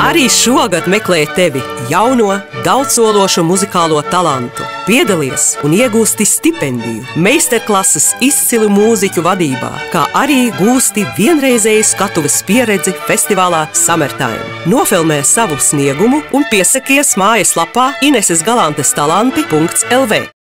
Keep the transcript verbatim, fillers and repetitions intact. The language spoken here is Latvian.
Arī šogad meklē tevi jauno, daudzsološo muzikālo talantu. Piedalies un iegūsti stipendiju, meistarklases izcilu mūziķu vadībā, kā arī gūsti vienreizēju skatuves pieredzi festivālā Summertime. Nofilmē savu sniegumu un piesakies mājaslapā Ineses Galantes talanti punkts L V.